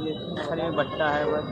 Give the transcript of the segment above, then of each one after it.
ये खाली बट्टा है बस।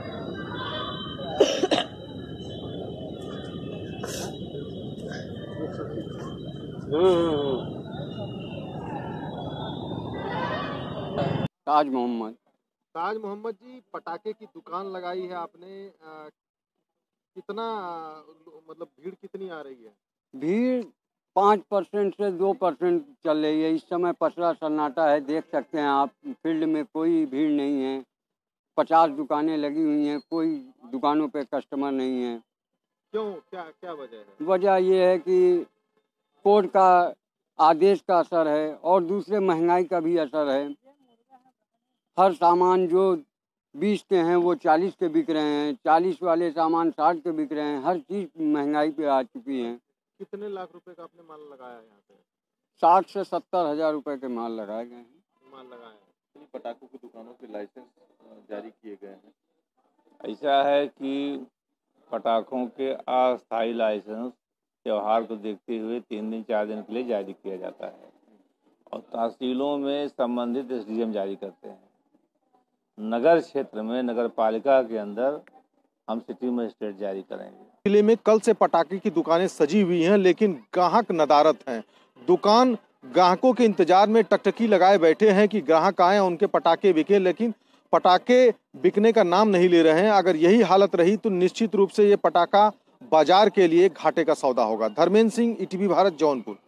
ताज मोहम्मद। ताज मोहम्मद जी, पटाखे की दुकान लगाई है आपने, कितना मतलब भीड़ कितनी आ रही है? भीड़ 5% से 2% चल रही है। इस समय पसरा सन्नाटा है, देख सकते हैं आप। फील्ड में कोई भीड़ नहीं है। 50 दुकानें लगी हुई हैं, कोई दुकानों पे कस्टमर नहीं है। क्यों, क्या क्या वजह है? वजह ये है कि कोर्ट का आदेश का असर है और दूसरे महंगाई का भी असर है। हर सामान जो 20 के हैं वो 40 के बिक रहे हैं, 40 वाले सामान 60 के बिक रहे हैं। हर चीज़ महंगाई पे आ चुकी है। कितने लाख रुपए का आपने माल लगाया है यहाँ पे? 60 से 70 हज़ार रुपए के माल लगाए गए हैं। माल लगाया है। पटाखों की दुकानों के लाइसेंस जारी किए गए हैं। ऐसा है कि पटाखों के अस्थायी लाइसेंस त्यौहार को देखते हुए 3 दिन 4 दिन के लिए जारी किया जाता है और तहसीलों में संबंधित एसडीएम जारी करते हैं। नगर क्षेत्र में नगर पालिका के अंदर हम सिटी मजिस्ट्रेट जारी करेंगे। जिले में कल से पटाखे की दुकानें सजी हुई हैं, लेकिन ग्राहक नदारत हैं। दुकान ग्राहकों के इंतजार में टकटकी लगाए बैठे हैं कि ग्राहक आए उनके पटाखे बिके, लेकिन पटाखे बिकने का नाम नहीं ले रहे हैं। अगर यही हालत रही तो निश्चित रूप से ये पटाखा बाजार के लिए घाटे का सौदा होगा। धर्मेंद्र सिंह, ईटीवी भारत, जौनपुर।